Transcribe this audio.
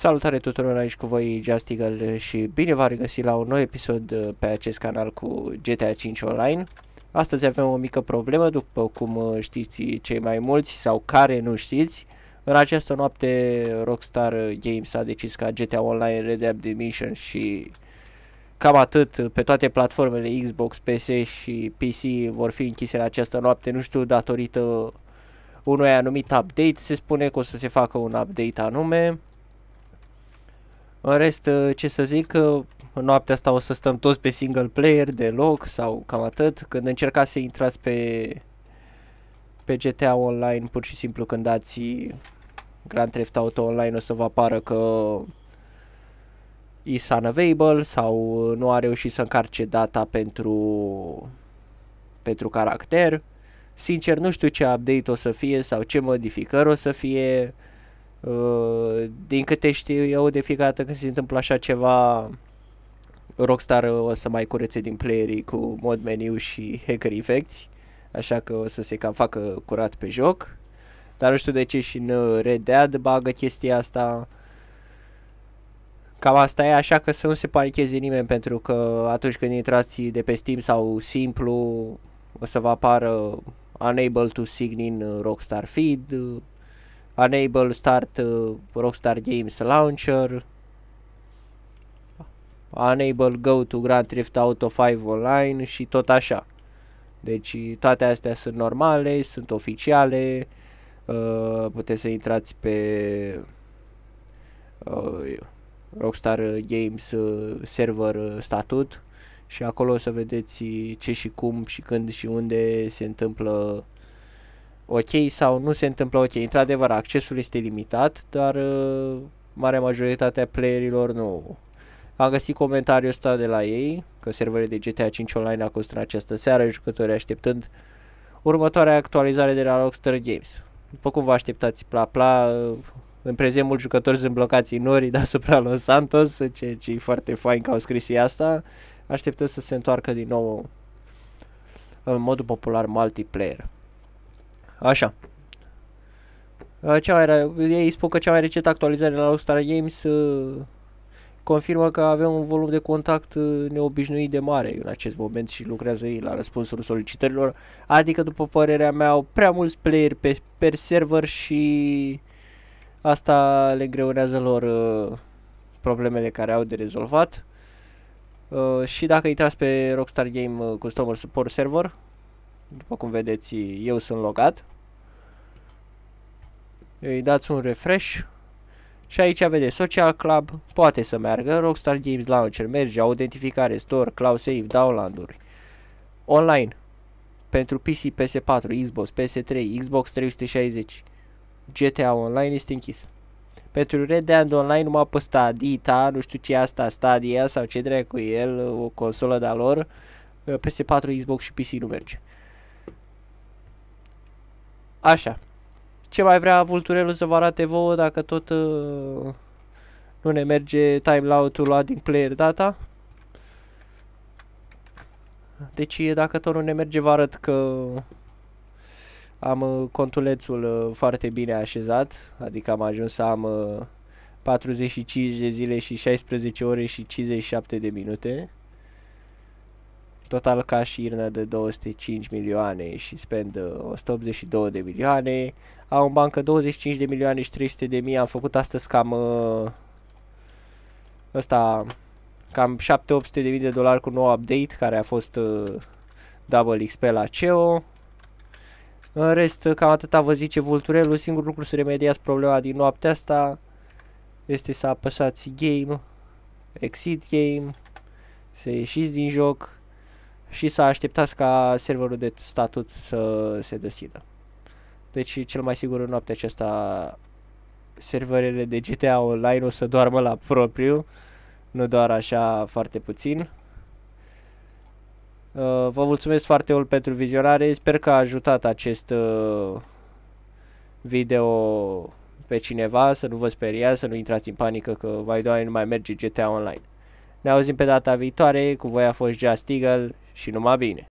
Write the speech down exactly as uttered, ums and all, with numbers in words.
Salutare tuturor, aici cu voi Just Eagle și bine v-am regăsit la un nou episod pe acest canal cu G T A cinci Online. Astăzi avem o mică problemă, după cum știți cei mai mulți sau care nu știți. În această noapte Rockstar Games a decis ca G T A Online, Red Dead Redemption și cam atât pe toate platformele Xbox, P S și P C vor fi închise în această noapte, nu știu, datorită unui anumit update. Se spune că o să se facă un update anume. În rest, ce să zic, în noaptea asta o să stăm toți pe single player deloc sau cam atât. Când încercați să intrați pe, pe G T A Online, pur și simplu când dați Grand Theft Auto Online o să vă apară că is unavailable sau nu a reușit să încarce data pentru, pentru caracter. Sincer, nu știu ce update o să fie sau ce modificări o să fie. Uh, din câte știu eu, de fiecare dată când se întâmplă așa ceva, Rockstar o să mai curețe din playerii cu mod meniu și hacker effects, așa că o să se cam facă curat pe joc. Dar nu știu de ce și în Red Dead bagă chestia asta. Cam asta e, așa că să nu se panicheze nimeni, pentru că atunci când intrați de pe Steam sau simplu o să vă apară Unable to sign in Rockstar Feed, Unable Start uh, Rockstar Games Launcher, Unable Go to Grand Theft Auto cinci Online și tot așa. Deci toate astea sunt normale, sunt oficiale, uh, puteți să intrați pe uh, Rockstar Games uh, server uh, statut și acolo o să vedeți ce și cum și când și unde se întâmplă ok sau nu se întâmplă ok. Într-adevăr, accesul este limitat, dar uh, marea majoritatea playerilor nu. Am găsit comentariul ăsta de la ei, că serverele de G T A cinci Online a costat în această seară, jucătorii așteptând următoarea actualizare de la Rockstar Games. După cum vă așteptați, pla pla, în prezent mulți jucători sunt blocați în ori deasupra Los Santos, ceea ce e foarte fain că au scris ei asta. Așteptăm să se întoarcă din nou în modul popular multiplayer. Așa. Cea mai re- ei spun că cea mai recentă actualizare la Rockstar Games uh, confirmă că avem un volum de contact uh, neobișnuit de mare în acest moment și lucrează ei la răspunsul solicitărilor. Adică, după părerea mea, au prea mulți player pe, per server și asta le îngreunează lor uh, problemele care au de rezolvat. Uh, și dacă intrați pe Rockstar Game uh, Customer Support Server, după cum vedeți, eu sunt logat. Îi dați un refresh și aici vedeți Social Club, poate să meargă, Rockstar Games Launcher merge, autentificare, Store, Cloud Save, download-uri. Online, pentru P C, P S patru, Xbox, P S trei, Xbox trei sute șaizeci, G T A Online este închis. Pentru Red Dead Online numai pe Stadia, nu știu ce e asta, Stadia sau ce dracu e el, o consolă de-a lor, P S patru, Xbox și P C nu merge. Așa. Ce mai vrea Vulturelul să vă arate vouă dacă tot uh, nu ne merge timeout-ul loading player data? Deci dacă tot nu ne merge, vă arăt că am uh, contulețul uh, foarte bine așezat. Adică am ajuns să am uh, patruzeci și cinci de zile și șaisprezece ore și cincizeci și șapte de minute. Total cash irnă de două sute cinci milioane și spend uh, o sută optzeci și două de milioane. Am în bancă douăzeci și cinci de milioane și trei sute de mii. Am făcut astăzi cam uh, ăsta, cam șapte opt sute de mii de dolari cu nou update care a fost uh, double X P la C E O. În rest, cam atâta vă zice Vulturelul. Singurul lucru să remediați problema din noaptea asta este să apăsați game, exit game, să ieșiți din joc și să așteptați ca serverul de statut să se deschidă. Deci cel mai sigur în noaptea aceasta serverele de G T A Online o să doarmă la propriu, nu doar așa foarte puțin. Uh, vă mulțumesc foarte mult pentru vizionare, sper că a ajutat acest uh, video pe cineva, să nu vă speriați, să nu intrați în panică că vai doamne nu mai merge G T A Online. Ne auzim pe data viitoare, cu voi a fost Just Eagle și numai bine!